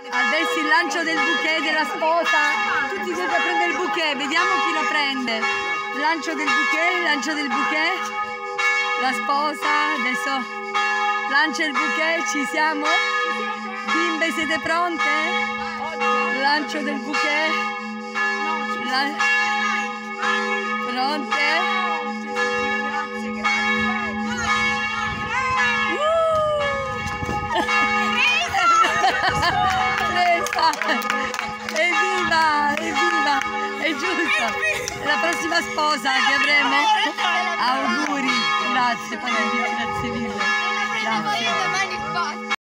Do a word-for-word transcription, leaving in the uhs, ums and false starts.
Adesso il lancio del bouquet della sposa. Tutti dovete prendere il bouquet, vediamo chi lo prende. Lancio del bouquet, lancio del bouquet. La sposa, adesso lancia il bouquet, ci siamo? Bimbe, siete pronte? Lancio del bouquet. La... Pronte? Evviva, evviva, è giusto, è la prossima sposa che avremo. Auguri, grazie, grazie mille, grazie.